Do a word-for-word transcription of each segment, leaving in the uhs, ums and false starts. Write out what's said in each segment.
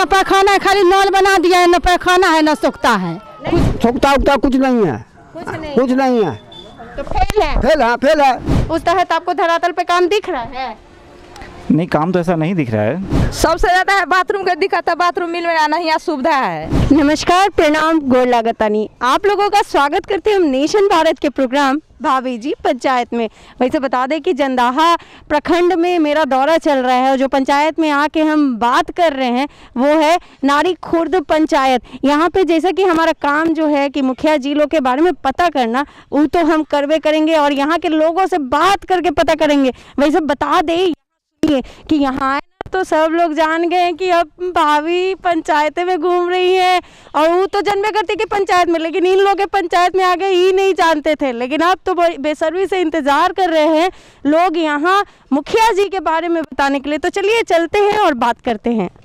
न पैखाना है, खाली नल बना दिया है, न पैखाना है न सोखता है। सोखता उगता कुछ नहीं है, कुछ नहीं कुछ नहीं है, तो फेल है। फेल है, फेल है। उस तहत आपको धरातल पे काम दिख रहा है? नहीं, काम तो ऐसा नहीं दिख रहा है। सबसे ज्यादा है बाथरूम का दिक्कत है, बाथरूम मिल में आना यहाँ सुविधा है। नमस्कार, प्रणाम, गोड़ लागतानी। आप लोगों का स्वागत करते हैं हम नेशन भारत के प्रोग्राम भाभी जी पंचायत में। वैसे बता दें कि जंदाहा प्रखंड में मेरा दौरा चल रहा है और जो पंचायत में आके हम बात कर रहे हैं वो है नारी खुर्द पंचायत। यहाँ पे जैसा कि हमारा काम जो है कि मुखिया जी लोग के बारे में पता करना, वो तो हम करवे करेंगे और यहाँ के लोगों से बात करके पता करेंगे। वैसे बता दें कि यहाँ तो सब लोग जान गए हैं कि अब भाभी पंचायतें में घूम रही है और वो तो जनबे करती कि पंचायत में, लेकिन इन लोग के पंचायत में आगे ही नहीं जानते थे। लेकिन अब तो बेसब्री से इंतजार कर रहे हैं लोग यहाँ मुखिया जी के बारे में बताने के लिए। तो चलिए चलते हैं और बात करते हैं।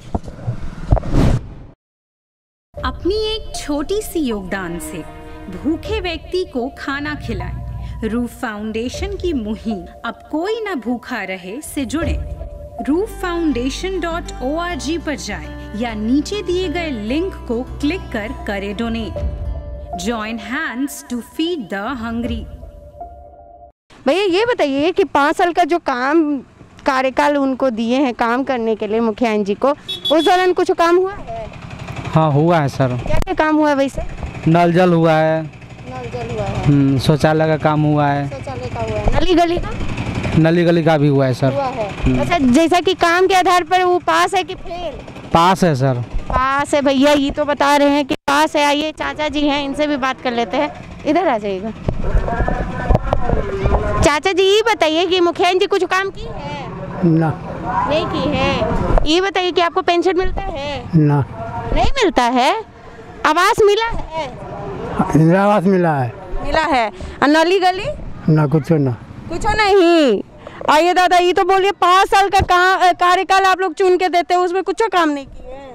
अपनी एक छोटी सी योगदान से भूखे व्यक्ति को खाना खिलाएं। रूफ फाउंडेशन की मुहिम अब कोई ना भूखा रहे से जुड़े roof foundation dot O R G पर जाएं या नीचे दिए गए लिंक को क्लिक कर करें donate. Join hands to feed the hungry. भैया ये बताइए कि पाँच साल का जो काम कार्यकाल उनको दिए हैं काम करने के लिए मुखिया जी को, उस दौरान कुछ काम हुआ है? हाँ हुआ है सर। क्या क्या काम हुआ है? वैसे नल जल हुआ है, नल जल हुआ है, शौचालय का काम हुआ है, शौचालय का हुआ है, नली गली का नली गली का भी हुआ है सर। हुआ है। अच्छा, जैसा कि काम के आधार पर वो पास है कि फेल? पास है सर। पास है भैया, ये तो बता रहे हैं कि पास है। आइए चाचा जी हैं, इनसे भी बात कर लेते हैं। इधर आ जाइएगा। चाचा जी ये बताइए कि मुखिया जी कुछ काम की है? ना, नहीं की है। ये बताइए कि आपको पेंशन मिलता है? ना, नहीं मिलता है। आवास मिला है? इंदिरा आवास मिला है। मिला है। और नली गली? ना, कुछ ना, कुछ नहीं। आइए दादा, ये तो बोलिए पाँच साल का कार्यकाल आप लोग चुन के देते हैं, उसमें कुछ काम नहीं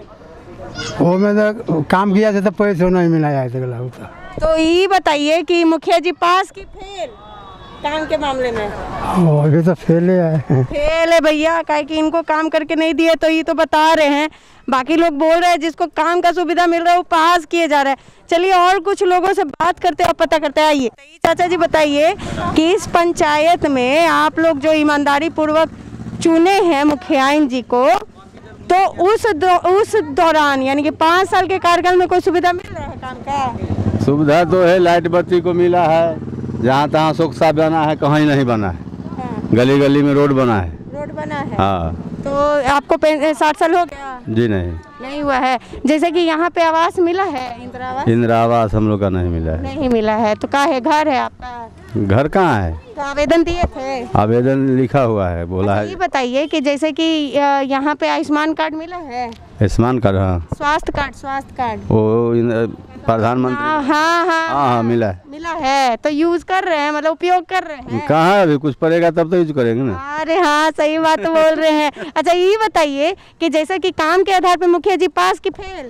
किए? वो में तो काम किया था तो पैसे नहीं मिला है। तो ये बताइए कि मुखिया जी पास की फेल काम के मामले में? अभी तो फेल है। फेल है भैया, काहे कि इनको काम करके नहीं दिए, तो ये तो बता रहे हैं। बाकी लोग बोल रहे हैं जिसको काम का सुविधा मिल रहा है वो पास किए जा रहा है। चलिए और कुछ लोगों से बात करते और पता करते हैं। आइए चाचा जी बताइए कि इस पंचायत में आप लोग जो ईमानदारी पूर्वक चुने हैं मुखिया जी को, तो उस दो, उस दौरान यानी कि पाँच साल के कार्यकाल में कोई सुविधा मिल रहा है काम का? सुविधा तो है, लाइट बत्ती को मिला है, जहाँ तहाँ सोखसा बना है, कहीं नहीं बना है। हाँ। गली गली में रोड बना है। रोड बना है। हाँ। तो आपको साठ साल हो गया? जी नहीं, नहीं हुआ है। जैसे कि यहाँ पे आवास मिला है, इंदिरा आवास? इंदिरा आवास हम लोग का नहीं मिला है। नहीं मिला है। तो कहाँ है? घर है आपका? घर कहाँ है? तो आवेदन दिए थे? आवेदन लिखा हुआ है, बोला अच्छा, है। ये बताइए कि जैसे कि यहाँ पे आयुष्मान कार्ड मिला है? आयुष्मान कार्ड? हाँ। स्वास्थ्य कार्ड? स्वास्थ्य कार्ड वो प्रधानमंत्री? हाँ हाँ हाँ हाँ हाँ मिला है। मिला है। तो यूज कर रहे हैं, मतलब उपयोग कर रहे हैं? कहाँ अभी कुछ पड़ेगा तब तो यूज करेंगे ना। अरे हाँ, सही बात बोल रहे हैं। अच्छा ये बताइए कि जैसे कि काम के आधार पर मुखिया जी पास की फेल?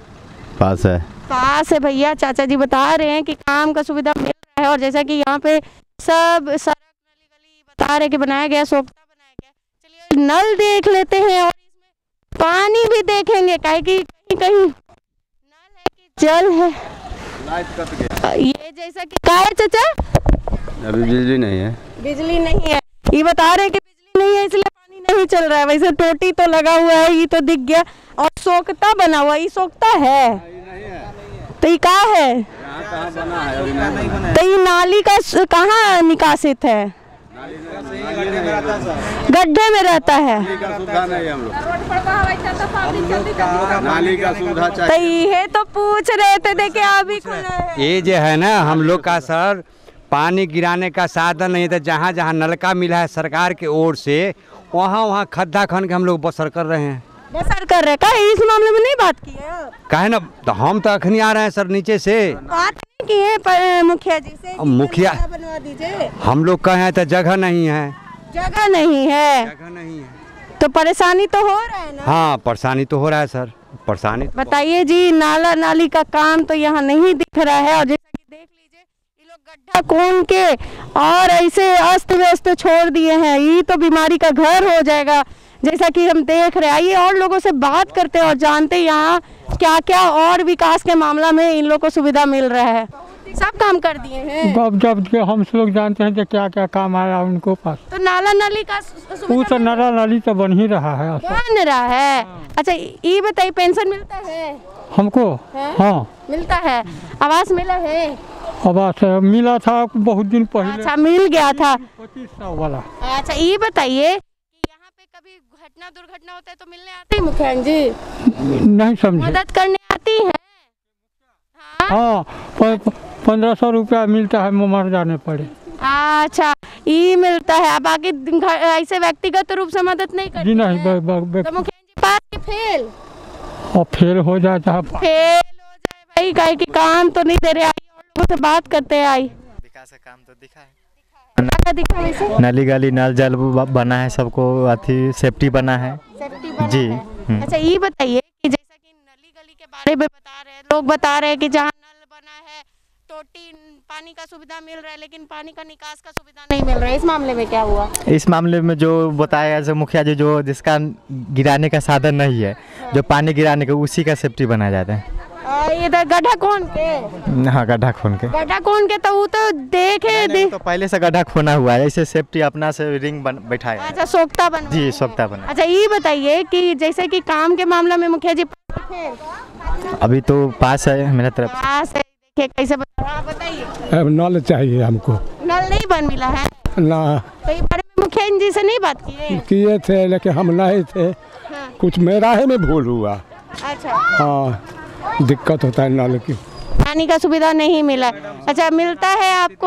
पास है। पास है भैया। चाचा जी बता रहे हैं कि काम का सुविधा मिल रहा है और जैसा कि यहाँ पे सब सड़क नली गली बता रहे कि बनाया गया, सोखता बनाया गया। चलिए नल देख लेते हैं और इसमें पानी भी देखेंगे, काहे कि कहीं कहीं नल है कि जल है। लाइट कट गया। ये जैसा कि क्या है चाचा? अभी बिजली नहीं है। बिजली नहीं है। ये बता रहे हैं कि बिजली नहीं है इसलिए पानी नहीं चल रहा है। वैसे टोटी तो लगा हुआ है, ये तो दिख गया, और सोखता बना हुआ, ये सोखता है। तो ये क्या है? बना है? तो ये नाली का कहाँ निकासित है? गड्ढे में रहता है। नाली का सुविधा चाहिए। तो ये तो पूछ रहे थे, देखिए अभी खुला है। ये जो है ना हम लोग का सर पानी गिराने का साधन नहीं था। जहाँ जहाँ नलका मिला है सरकार की ओर से, वहाँ वहाँ खड्डा खन के हम लोग बसर कर रहे हैं। बसर कर रहे हैं? इस मामले में नहीं बात की है? कहे ना, तो हम तो अखनी आ रहे हैं सर नीचे से। बात नहीं की है पर मुखिया जी से? मुखिया बनवा दीजिए। हम लोग कहे तो जगह नहीं है। जगह नहीं है? जगह नहीं है तो परेशानी तो हो रहा है ना? हाँ परेशानी तो हो रहा है सर, परेशानी। बताइए जी, नाला नाली का काम तो यहाँ नहीं दिख रहा है और जैसा कि देख लीजिए ये लोग गड्ढा खोन के और ऐसे अस्त व्यस्त छोड़ दिए हैं। ये तो बीमारी का घर हो जाएगा। जैसा कि हम देख रहे हैं। आइए और लोगों से बात करते हैं और जानते हैं यहाँ क्या क्या और विकास के मामला में इन लोगों को सुविधा मिल रहा है। सब काम कर दिए हैं। अब जब के हम लोग जानते हैं कि क्या क्या काम आया उनको पास, तो नाला नाली का सुविधा वो तो नाला नाली तो बन ही रहा है। बन रहा है। अच्छा ये बताइए पेंशन मिलता है हमको? है? हाँ मिलता है। आवास मिला है? आवास मिला था बहुत दिन पहले। अच्छा मिल गया था पच्चीस सौ वाला। अच्छा ये बताइए कि यहाँ पे कभी घटना दुर्घटना होता है तो मिलने आते हैं मुखिया जी? नहीं समझे। मदद करने आती है? हाँ पंद्रह सौ रुपया मिलता है मर जाने पड़े। अच्छा ये मिलता है। बाकी ऐसे व्यक्तिगत रूप से मदद नहीं करती जी नहीं। है? ब, ब, ब, तो मुखिया जी पास की फेल और फेल हो जाए चाहे फेल हो जाए भाई, काहे कि काम तो नहीं दे रहे। आई और लोगों से बात करते हैं। आई विकास का काम तो दिखा है, क्या दिखा वैसे? नाली गली नल जल बना है, सबको अथी सेफ्टी बना है सेफ्टी बना जी। है। अच्छा ये बताइए कि जैसा कि नली गली के बारे में बता रहे हैं, लोग बता रहे हैं कि जहाँ नल बना है टोटी पानी का सुविधा मिल रहा है, लेकिन पानी का निकास का सुविधा नहीं मिल रहा है। इस मामले में क्या हुआ? इस मामले में जो बताया जो मुखिया जी, जो जिसका गिराने का साधन नहीं है, जो पानी गिराने का, उसी का सेफ्टी बनाया जाता है। इधर गड्ढा खोन के? हाँ गड्ढा खोन के। गड्ढा खोन के तो वो तो देखे दे। तो पहले से गड्ढा खोना हुआ है, ऐसे सेफ्टी अपना से रिंग बन बैठाया। अच्छा सोख्ता बन जी सोख्ता बना। अच्छा ये बताइए कि जैसे कि काम के मामला में मुखिया जी अभी तो पास है मेरे तरफ से। पास है। देखिए कैसे बताइए। नल चाहिए हमको। नल नहीं बन मिला है ना तो ये बारे में मुखिया जी से नहीं बात किए? किए थे लेकिन हम नहीं थे। हाँ। कुछ मेरा है में भूल हुआ। अच्छा हाँ दिक्कत होता है नल की। पानी का सुविधा नहीं मिला। अच्छा मिलता है आपको?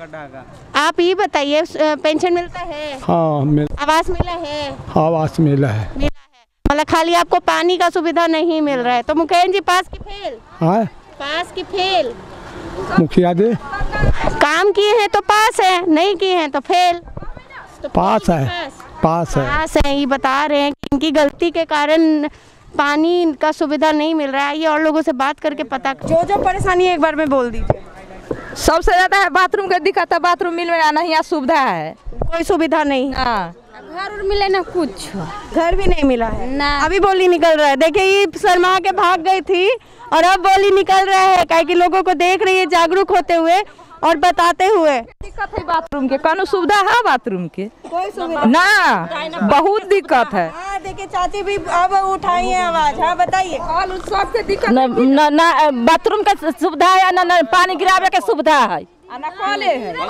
आप ये बताइए पेंशन मिलता है? हाँ मिल आवास मिला है? आवास मिला है। मिला है। मतलब खाली आपको पानी का सुविधा नहीं मिल रहा है। तो मुखिया जी पास की फेल? हाँ पास की फेल? मुखिया जी काम किए हैं तो पास है, नहीं किए हैं तो फेल। तो पास है। पास है। पास है। ये बता रहे हैं कि इनकी गलती के कारण पानी का सुविधा नहीं मिल रहा है। ये और लोगों से बात करके पता जो जो परेशानी है एक बार में बोल दीजिए। सबसे ज्यादा है बाथरूम का दिक्कत है, बाथरूम मिल में आना यहाँ सुविधा है, कोई सुविधा नहीं। हाँ घर मिले ना कुछ, घर भी नहीं मिला है ना। अभी बोली निकल रहा है। देखिए ये शर्मा के भाग गई थी और अब बोली निकल रहा है, काहे कि लोगों को देख रही है जागरूक होते हुए और बताते हुए। दिक्कत है बाथरूम के, कानून सुविधा है बाथरूम के? कोई सुविधा ना, बहुत दिक्कत है। हाँ देखिए चाची भी अब उठाई है आवाज। हाँ बताइए। सबके दिक्कत न, न, न, बाथरूम का सुविधा है न, न पानी गिरावे के सुविधा है। कल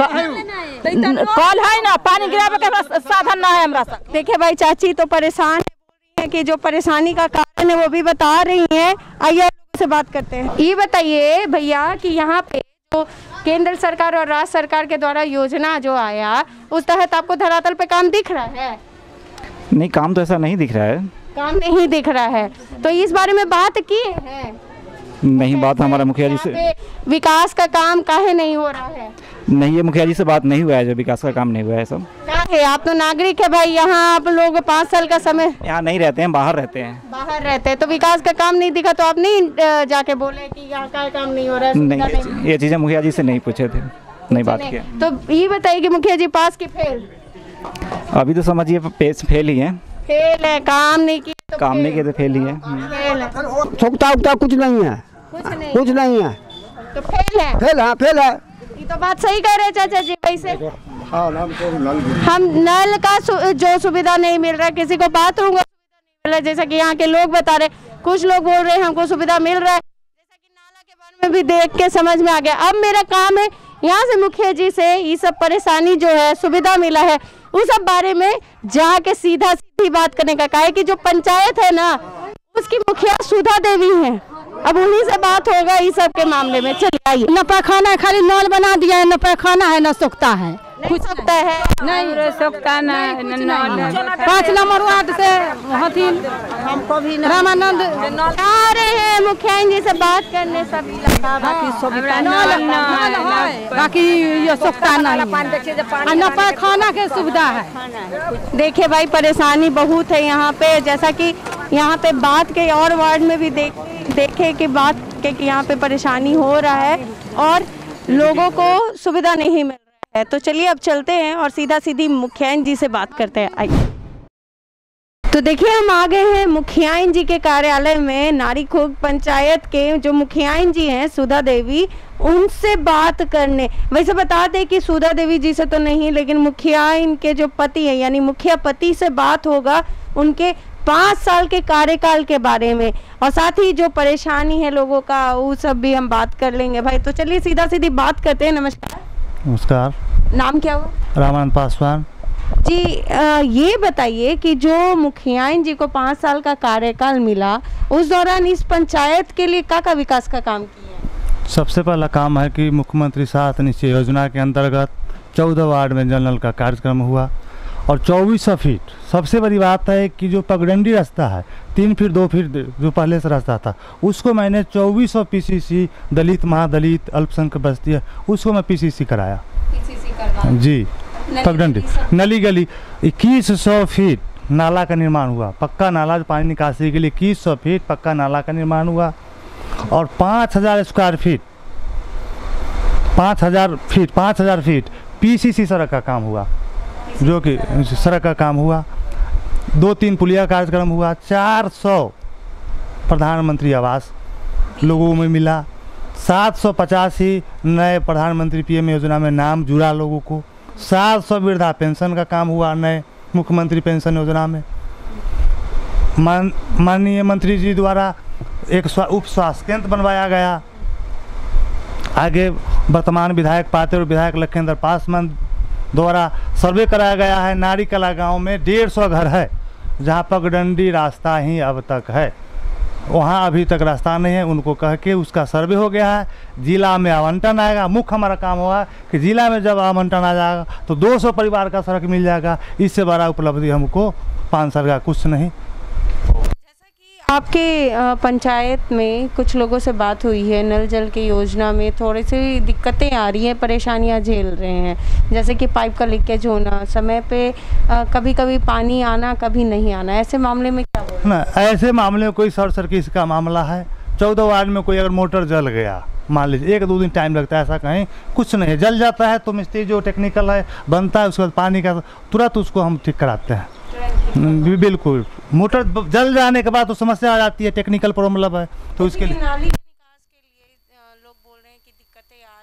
है ना, पानी गिरावे के साधन ना है हमरा। देखिए भाई चाची तो परेशान है कि जो परेशानी का कारण है वो भी बता रही हैं। आइए लोगों से बात करते हैं। ये बताइए भैया कि यहाँ पे जो केंद्र सरकार और राज्य सरकार के द्वारा योजना जो आया उस तहत आपको धरातल पे काम दिख रहा है? नहीं काम तो ऐसा नहीं दिख रहा है। काम नहीं दिख रहा है तो इस बारे में बात की है? नहीं बात हमारा मुखिया जी से विकास का काम काहे नहीं हो रहा है? नहीं, ये मुखिया जी से बात नहीं हुआ है, जो विकास का काम नहीं हुआ है सब। क्या है आप तो नागरिक है भाई, यहाँ आप लोग पाँच साल का समय यहाँ नहीं रहते हैं, बाहर रहते हैं। बाहर रहते हैं तो विकास का काम नहीं दिखा तो आप नहीं जाके बोले कि यहाँ का काम नहीं हो रहा है? नहीं, नहीं ये चीज़ें मुखिया जी से नहीं पूछे थे, नहीं बात किया। तो ये बताइए कि मुखिया जी पास की फेल? अभी तो समझिए पेज फेल ही है। फेल है, काम नहीं किया तो काम नहीं किए तो फेल ही है। फेल है। सोखता उगता कुछ नहीं है। कुछ नहीं कुछ नहीं है तो फेल है। फेल है। फेल है। ये तो बात सही कह रहे हैं चाचा जी। वैसे हम नल का सु, जो सुविधा नहीं मिल रहा है, किसी को बाथरूम का सुविधा नहीं मिल रहा है, जैसा कि यहाँ के लोग बता रहे, कुछ लोग बोल रहे हैं हमको सुविधा मिल रहा है, जैसा कि नाला के बारे में भी देख के समझ में आ गया। अब मेरा काम है यहाँ से मुखिया जी से ये सब परेशानी जो है सुविधा मिला है उस सब बारे में जाके सीधा सीधी बात करने का। काहे कि जो पंचायत है ना उसकी मुखिया सुधा देवी है, अब उन्हीं से बात होगा इस सब के मामले में। चलिए आइए। न पैखाना है, खाली नल बना दिया है, न पैखाना है न सोखता है। कुछ सकता है नहीं सोखता नहीं। पाँच नंबर वार्ड से हथिन हमको भी रामानंद आ रहे हैं मुखिया जी से बात करने सभी बाकी ये सोखता नहीं, न पैखाना के सुविधा है। देखिए भाई परेशानी बहुत है यहाँ पे, जैसा कि यहाँ पे बात के और वार्ड में भी देख देखे कि बात के कि यहाँ पे परेशानी हो रहा है और लोगों को सुविधा नहीं मिल रहा है। तो चलिए अब चलते हैं और सीधा सीधी मुखिया जी से बात करते हैं। आइए। तो देखिए हम आ गए हैं मुखियाइन जी के कार्यालय में। नारीखोग पंचायत के जो मुखियाइन जी हैं सुधा देवी, उनसे बात करने। वैसे बता दें कि सुधा देवी जी से तो नहीं, लेकिन मुखियाइन के जो पति हैं यानी मुखिया पति से बात होगा उनके पाँच साल के कार्यकाल के बारे में, और साथ ही जो परेशानी है लोगों का वो सब भी हम बात कर लेंगे। भाई तो चलिए सीधा सीधी बात करते हैं। नमस्कार। नमस्कार। नाम क्या हुआ? रामानंद पासवान जी। आ, ये बताइए कि जो मुखियाइन जी को पाँच साल का कार्यकाल मिला, उस दौरान इस पंचायत के लिए क्या का विकास का काम किया? सबसे पहला काम है कि मुख्यमंत्री सात निश्चय योजना के अंतर्गत चौदह वार्ड में जल नल का कार्यक्रम हुआ और चौबीस सौ फीट। सबसे बड़ी बात है कि जो पगडंडी रास्ता है तीन फीट दो फीट जो पहले से रास्ता था, उसको मैंने चौबीस सौ पी सी सी दलित महादलित अल्पसंख्यक बस्ती है उसको मैं पी सी सी कराया। पीसीसी करवा जी। पगडंडी नली गली इक्कीस सौ फीट नाला का निर्माण हुआ, पक्का नाला पानी निकासी के लिए इक्कीस सौ फीट पक्का नाला का निर्माण हुआ और पाँच हजार स्क्वायर फीट पाँच हजार फीट पाँच हजार फीट पीसीसी सड़क का काम हुआ, जो कि सड़क का काम हुआ। दो तीन पुलिया कार्यक्रम हुआ। चार सौ प्रधानमंत्री आवास लोगों में मिला। सात सौ पचासी नए प्रधानमंत्री पीएम योजना में नाम जुड़ा लोगों को। सात सौ वृद्धा पेंशन का काम हुआ नए मुख्यमंत्री पेंशन योजना में। मान माननीय मंत्री जी द्वारा एक उप स्वास्थ्य केंद्र बनवाया गया। आगे वर्तमान विधायक पाते और विधायक लखेंद्र पासवान द्वारा सर्वे कराया गया है। नारी कला गांव में डेढ़ सौ घर है जहां पगडंडी रास्ता ही अब तक है, वहां अभी तक रास्ता नहीं है। उनको कह के उसका सर्वे हो गया है। जिला में आवंटन आएगा। मुख्य हमारा काम हुआ कि जिला में जब आवंटन आ जाएगा तो दो सौ परिवार का सड़क मिल जाएगा। इससे बड़ा उपलब्धि हमको पाँच साल का कुछ नहीं। आपके पंचायत में कुछ लोगों से बात हुई है, नल जल की योजना में थोड़ी सी दिक्कतें आ रही हैं, परेशानियां झेल रहे हैं, जैसे कि पाइप का लीकेज होना, समय पे कभी कभी पानी आना कभी नहीं आना। ऐसे मामले में क्या बोल? ना, ऐसे मामले में कोई शॉर्ट सर्किट का मामला है। चौदह वार्ड में कोई अगर मोटर जल गया मान लीजिए, एक दो दिन टाइम लगता है, ऐसा कहीं कुछ नहीं है। जल जाता है तो मिस्त्री जो टेक्निकल है बनता है, उसके बाद पानी का तुरंत उसको हम ठीक कराते हैं। बिल्कुल। मोटर जल जाने के बाद तो समस्या आ जाती है, टेक्निकल प्रॉब्लम है तो उसके लिए नाली के निकास के लिए लोग बोल रहे हैं कि दिक्कतें आ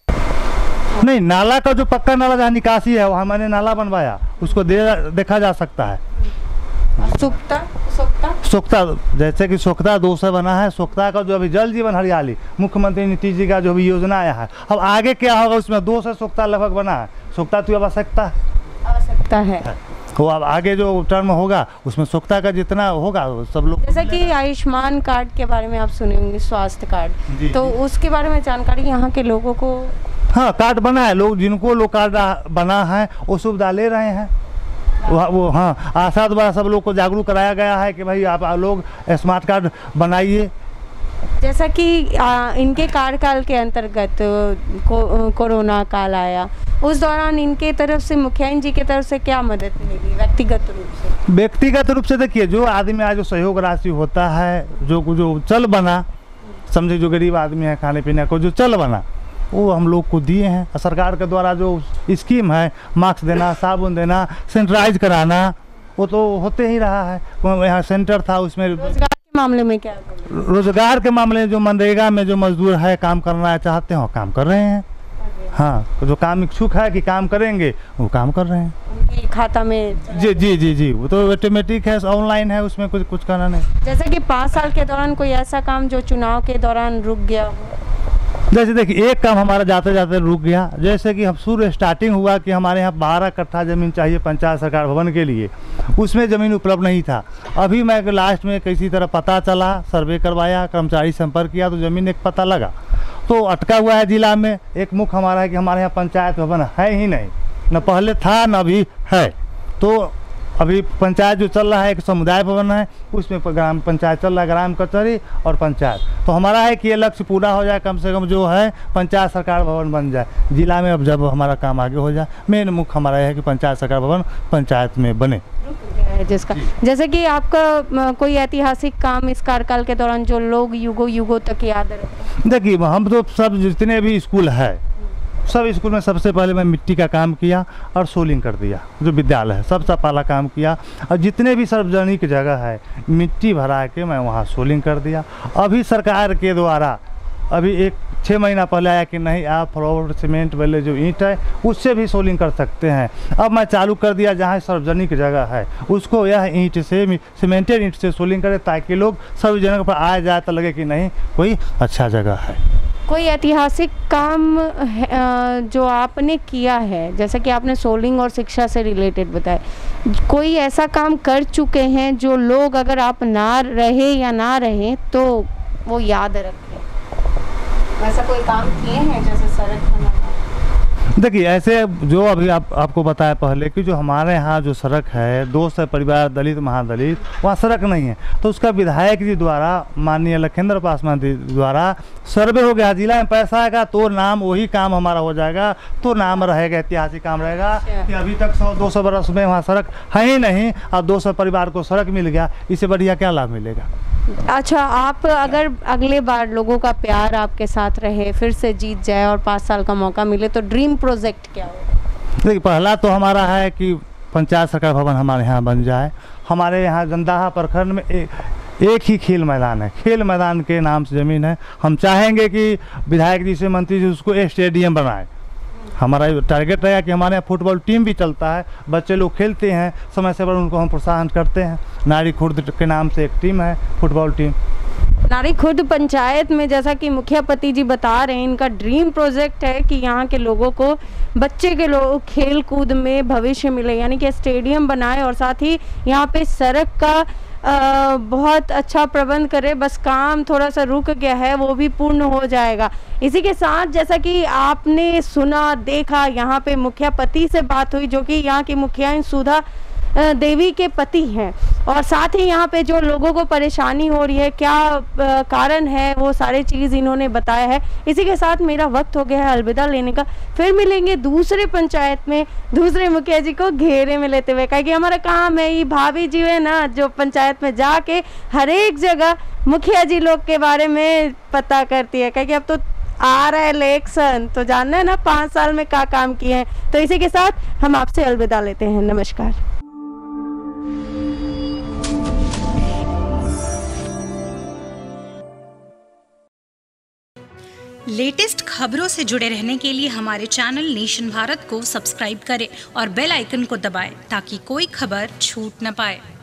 रही हैं। नहीं, नाला का जो पक्का नाला जहाँ निकासी है वहाँ मैंने नाला बनवाया, उसको दे देखा जा सकता है। सोख्ता सोख्ता सोख्ता जैसे कि सोख्ता दो से बना है। सोख्ता का जो अभी जल जीवन हरियाली मुख्यमंत्री नीतीश जी का जो भी योजना आया है, अब आगे क्या होगा उसमें दो से सोख्ता लगभग बना है। सोख्ता तो आवश्यकता आवश्यकता है वो अब आगे जो टर्म होगा उसमें सोख्ता का जितना होगा सब लोग। जैसा कि आयुष्मान कार्ड के बारे में आप सुने होंगे, स्वास्थ्य कार्ड, तो उसके बारे में जानकारी यहाँ के लोगों को? हाँ, कार्ड बना है। लोग जिनको लोग कार्ड बना है वो सुविधा ले रहे हैं। वो, वो हाँ आशा द्वारा सब लोग को जागरूक कराया गया है कि भाई आप, आप लोग स्मार्ट कार्ड बनाइए। जैसा कि आ, इनके कार्यकाल के अंतर्गत को, कोरोना काल आया, उस दौरान इनके तरफ से मुखियाइन जी की तरफ से क्या मदद मिलेगी व्यक्तिगत रूप से? व्यक्तिगत रूप से देखिए, जो आदमी आज जो सहयोग राशि होता है, जो जो चल बना, समझे जो गरीब आदमी है खाने पीने को जो चल बना, वो हम लोग को दिए हैं। सरकार के द्वारा जो स्कीम है, मास्क देना, साबुन देना, सैनिटाइज कराना, वो तो होते ही रहा है। यहाँ सेंटर था, उसमें रोजगार के मामले में क्या? रोजगार के मामले में जो मनरेगा में जो मजदूर है काम करना चाहते हैं वो काम कर रहे हैं। हाँ, जो काम इच्छुक है कि काम करेंगे वो काम कर रहे हैं। उनके खाता में? जी जी जी जी वो तो ऑटोमेटिक है, ऑनलाइन है, उसमें कुछ कुछ करना नहीं। जैसे कि पाँच साल के दौरान कोई ऐसा काम जो चुनाव के दौरान रुक गया हो? जैसे देखिए, एक काम हमारा जाते जाते रुक गया। जैसे कि हम शुरू स्टार्टिंग हुआ कि हमारे यहाँ बारह कट्ठा ज़मीन चाहिए पंचायत सरकार भवन के लिए, उसमें ज़मीन उपलब्ध नहीं था। अभी मैं लास्ट में किसी तरह पता चला, सर्वे करवाया, कर्मचारी संपर्क किया तो ज़मीन एक पता लगा, तो अटका हुआ है जिला में। एक मुख्य हमारा है कि हमारे यहाँ पंचायत भवन है ही नहीं, न पहले था न अभी है। तो अभी पंचायत जो चल रहा है एक समुदाय भवन है, उसमें ग्राम पंचायत चल रहा है, ग्राम कचहरी और पंचायत। तो हमारा है कि ये लक्ष्य पूरा हो जाए, कम से कम जो है पंचायत सरकार भवन बन जाए जिला में। अब जब हमारा काम आगे हो जाए, मेन मुख्य हमारा है कि पंचायत सरकार भवन पंचायत में बने। जिसका जैसे कि आपका कोई ऐतिहासिक काम इस कार्यकाल के दौरान जो लोग युगों युगों तक याद रहे? देखिए, हम तो सब जितने भी स्कूल है सब स्कूल में सबसे पहले मैं मिट्टी का काम किया और सोलिंग कर दिया, जो विद्यालय है सबसे पहला काम किया। और जितने भी सार्वजनिक जगह है मिट्टी भरा के मैं वहाँ सोलिंग कर दिया। अभी सरकार के द्वारा अभी एक छः महीना पहले आया कि नहीं आप फ्लोर सीमेंट वाले जो ईंट है उससे भी सोलिंग कर सकते हैं। अब मैं चालू कर दिया जहाँ सार्वजनिक जगह है उसको यह ईंट से सीमेंटेड ईंट से सोलिंग करें, ताकि लोग सभी जगह पर आया जाए तो लगे कि नहीं कोई अच्छा जगह है। कोई ऐतिहासिक काम जो आपने किया है, जैसा कि आपने सोलिंग और शिक्षा से रिलेटेड बताया, कोई ऐसा काम कर चुके हैं जो लोग अगर आप ना रहे या ना रहे तो वो याद रखें? वैसा कोई काम किए हैं जैसे सड़क बनाना? देखिए ऐसे जो अभी आप आपको बताया पहले कि जो हमारे यहाँ जो सड़क है दोस्त है परिवार दलित महादलित, वहाँ सड़क नहीं है, तो उसका विधायक जी द्वारा माननीय लखेंद्र पासवान जी द्वारा सर्वे हो गया, जिला में पैसा आएगा तो नाम वही काम हमारा हो जाएगा, तो नाम रहेगा, ऐतिहासिक काम रहेगा कि अभी तक सौ दो सौ बरस में वहाँ सड़क है ही नहीं और दो सौ परिवार को सड़क मिल गया, इससे बढ़िया क्या लाभ मिलेगा। अच्छा, आप अगर अगले बार लोगों का प्यार आपके साथ रहे, फिर से जीत जाए और पाँच साल का मौका मिले तो ड्रीम प्रोजेक्ट क्या होगा? देखिए पहला तो हमारा है कि पंचायत सरकार भवन हमारे यहाँ बन जाए। हमारे यहाँ जंदाहा प्रखंड में ए, एक ही खेल मैदान है, खेल मैदान के नाम से ज़मीन है। हम चाहेंगे कि विधायक जी से मंत्री जी उसको एक स्टेडियम बनाए। हमारा टारगेट रहेगा कि हमारे यहाँ फुटबॉल टीम भी चलता है, बच्चे लोग खेलते हैं, समय समय पर उनको हम प्रोत्साहन करते हैं। नारी खुर्द के नाम से एक टीम है फुटबॉल टीम। नारी खुर्द पंचायत में जैसा कि मुखिया पति जी बता रहे हैं, इनका ड्रीम प्रोजेक्ट है कि यहाँ के लोगों को, बच्चे के लोग खेल कूद में भविष्य मिले, यानी कि स्टेडियम बनाए और साथ ही यहाँ पे सड़क का आ, बहुत अच्छा प्रबंध करे। बस काम थोड़ा सा रुक गया है, वो भी पूर्ण हो जाएगा। इसी के साथ जैसा कि आपने सुना देखा, यहाँ पे मुखिया पति से बात हुई जो कि यहाँ की मुखिया सुधा देवी के पति हैं, और साथ ही यहाँ पे जो लोगों को परेशानी हो रही है, क्या कारण है, वो सारे चीज़ इन्होंने बताया है। इसी के साथ मेरा वक्त हो गया है अलविदा लेने का। फिर मिलेंगे दूसरे पंचायत में दूसरे मुखिया जी को घेरे में लेते हुए, क्योंकि हमारा काम है, ये भाभी जी है ना जो पंचायत में जाके हर एक जगह मुखिया जी लोग के बारे में पता करती है, क्योंकि अब तो आ रहा है इलेक्शन, तो जानना है ना पाँच साल में क्या काम किए हैं। तो इसी के साथ हम आपसे अलविदा लेते हैं। नमस्कार। लेटेस्ट खबरों से जुड़े रहने के लिए हमारे चैनल नेशन भारत को सब्सक्राइब करें और बेल आइकन को दबाएं ताकि कोई खबर छूट न पाए।